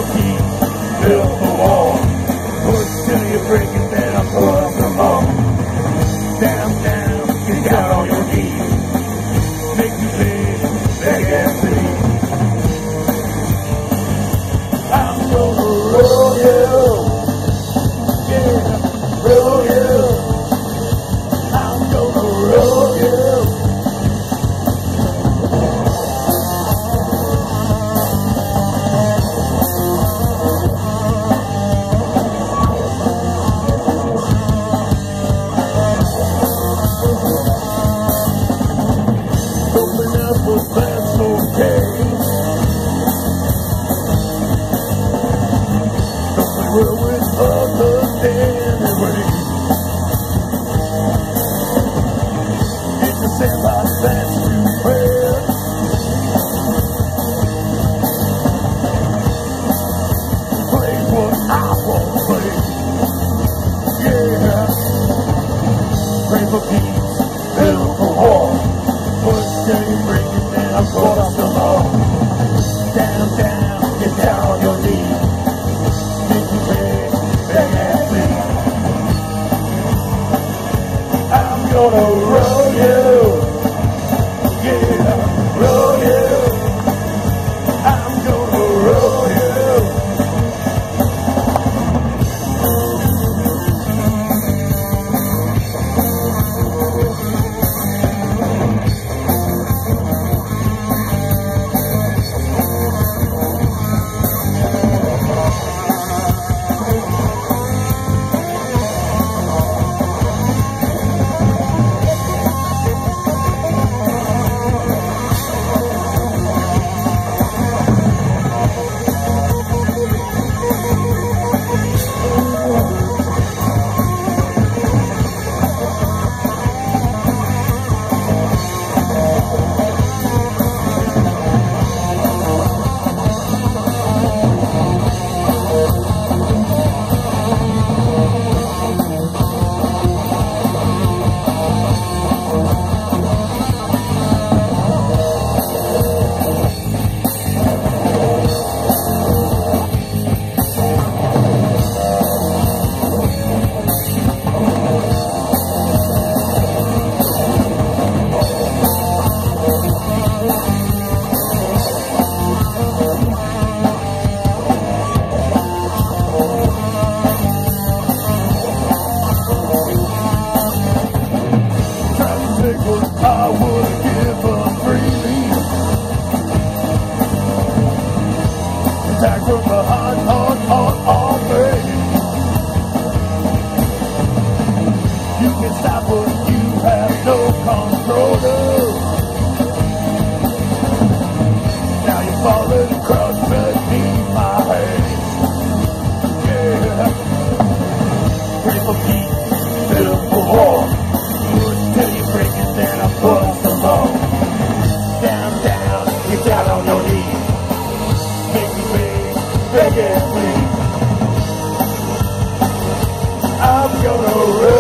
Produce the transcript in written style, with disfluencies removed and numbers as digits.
keep, build the wall. Push till you break it, then I push them all. Down, down, get down on your knees. Make you beg and plead. I'm gonna roll you, yeah, roll you. I'm gonna roll you. But that's okay. Don't play well with others anyway. It's a sandbox that's too fair. Play what I won't play. Yeah. Pray for peace, build for war. Push till you break it. I'm going some more. Down, down, get down on your knees. Make you beg and plead. I'm gonna roll you. Yeah, roll you. I'm gonna roll you. I would give up freely. Attack from behind, on me. You can stop what you have no control of. Now you're falling across beneath my hands. Yeah. Pray for peace, build for war. Till you break it, then I push them all. Down, down, get down on your knees. Make me beg and plead. I'm gonna run.